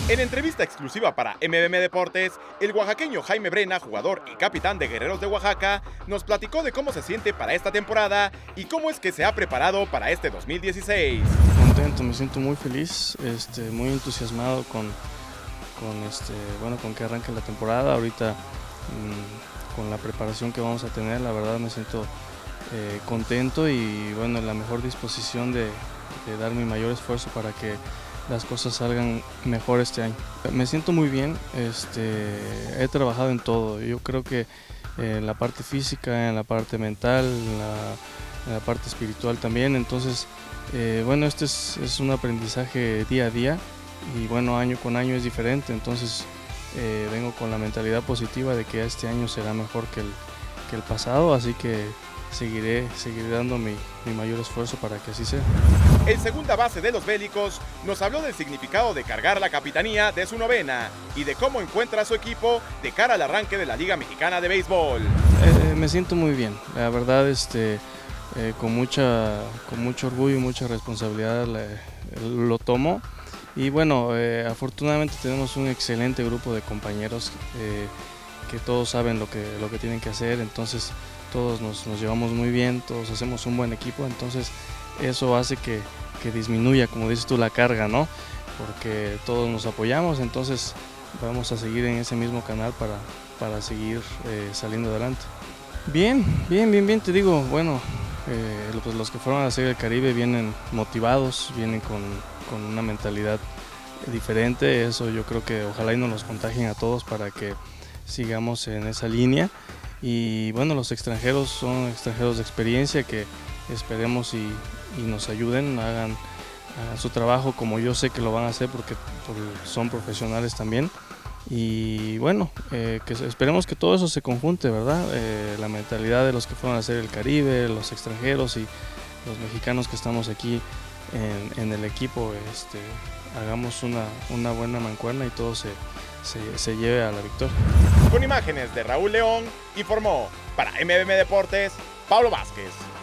En entrevista exclusiva para MBM Deportes, el oaxaqueño Jaime Brena, jugador y capitán de Guerreros de Oaxaca, nos platicó de cómo se siente para esta temporada y cómo es que se ha preparado para este 2016. Contento, me siento muy feliz, muy entusiasmado con que arranque la temporada. Ahorita con la preparación que vamos a tener, la verdad me siento contento y bueno, en la mejor disposición de dar mi mayor esfuerzo para que las cosas salgan mejor este año. Me siento muy bien, he trabajado en todo. Yo creo que en la parte física, en la parte mental, en la parte espiritual también. Entonces, bueno, es un aprendizaje día a día y bueno, año con año es diferente. Entonces, vengo con la mentalidad positiva de que este año será mejor que el pasado, así que seguiré dando mi mayor esfuerzo para que así sea. El segunda base de los Bélicos nos habló del significado de cargar la capitanía de su novena y de cómo encuentra a su equipo de cara al arranque de la Liga Mexicana de Béisbol. Me siento muy bien, la verdad, con mucho orgullo y mucha responsabilidad lo tomo. Y bueno, afortunadamente tenemos un excelente grupo de compañeros que todos saben lo que tienen que hacer, entonces todos nos llevamos muy bien, todos hacemos un buen equipo, entonces eso hace que disminuya, como dices tú, la carga, ¿no? Porque todos nos apoyamos, entonces vamos a seguir en ese mismo canal para seguir saliendo adelante. Bien, te digo, bueno, pues los que fueron a la Serie del Caribe vienen motivados, vienen con una mentalidad diferente. Eso yo creo que ojalá y nos los contagien a todos para que sigamos en esa línea. Y bueno, los extranjeros son extranjeros de experiencia que esperemos y nos ayuden, hagan su trabajo como yo sé que lo van a hacer porque son profesionales también. Y bueno, esperemos que todo eso se conjunte, ¿verdad? La mentalidad de los que fueron a hacer el Caribe, los extranjeros y los mexicanos que estamos aquí en el equipo, hagamos una buena mancuerna y todo se lleve a la victoria. Con imágenes de Raúl León, informó para MBM Deportes, Pablo Vázquez.